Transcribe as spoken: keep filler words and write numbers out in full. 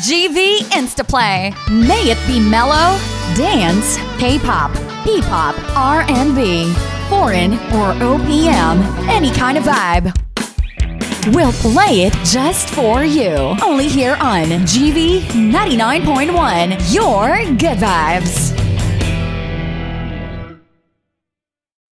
G V Instaplay. May it be mellow, dance, K-pop, P-pop, R and B, foreign or O P M, any kind of vibe. We'll play it just for you. Only here on G V ninety-nine point one, your good vibes.